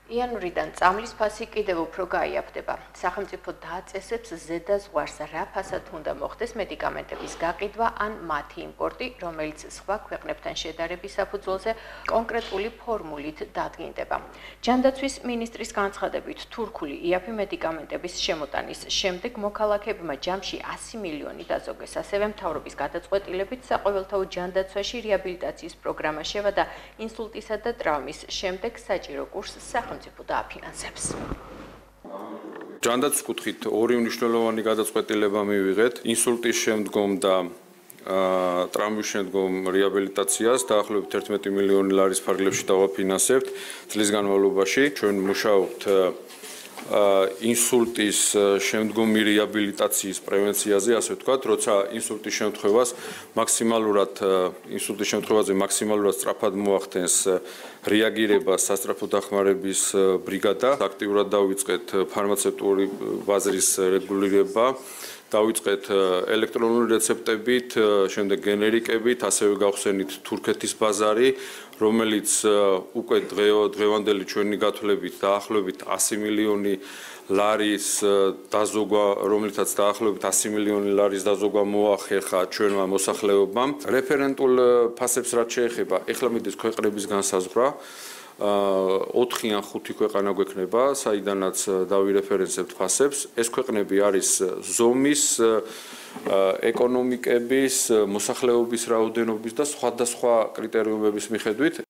იანვრიდან წამლის ფასი კიდევ უფრო გაიაფდება. სახელმწიფო დააწესებს ზედა ზღვარს რა ფასად უნდა მოხდეს მედიკამენტების გაყიდვა ან მათი იმპორტი, რომელიც სხვა ქვეყნებთან შედარების საფუძველზე კონკრეტული ფორმულით დადგენდება. ჯანდაცვის მინისტრის განცხადებით, თურქული იაფი მედიკამენტების შემოტანის შემდეგ მოქალაქეებმა ჯამში 100 მილიონი დაზოგეს. ასევე მთავრობის გადაწყვეტილებით საყოველთაო ჯანდაცვაში რეაბილიტაციის პროგრამა შევა და ინსულტისა და ტრავმის შემდეგ საჭირო კურსს სახელმწიფო დააფინანსებს. ჯანდაცვის კუთხით ორი მნიშვნელოვანი გადაწყვეტილება მივიღეთ. ინსულტის შემდგომ და ტრავმის შემდგომ რეაბილიტაციას დაახლოებით 11 მილიონი ლარის ფარგლებში დავაფინანსებთ წლის განმავლობაში. ჩვენ მუშაობთ ინსულტის შემდგომი რეაბილიტაციის პრევენციაზე, ასე ვთქვათ, როცა ინსულტის შემთხვევაზე მაქსიმალურად სწრაფად მოახდენს რეაგირება სასწრაფო დახმარების ბრიგადა. აქტიურად დავიწყეთ ფარმაცევტული ბაზრის რეგულირება, დავიწყეთ ელექტრონული რეცეპტებით, შემდეგ გენერიკებით, ასევე გავხსენით თურქეთის ბაზარი, რომელიც უკვე დღევანდელი ჩვენი გათვლებით დაახლოებით 100 მილიონი ლარის დაზოგვა, რომლითაც დაახლოებით 100 მილიონი ლარის დაზოგვა მოახერხა ჩვენმა მოსახლეობამ. რეფერენტულ ფასებს რაც შეეხება, ეხლა მიდის ქვეყნების განსაზღვრა. 4 ან 5 ქვეყანა გვექნება, საიდანაც დავირეფერენსებთ ფასებს. ეს ქვეყნები არის ზომის, ეკონომიკების, მოსახლეობის რაოდენობის და სხვადასხვა კრიტერიუმების მიხედვით.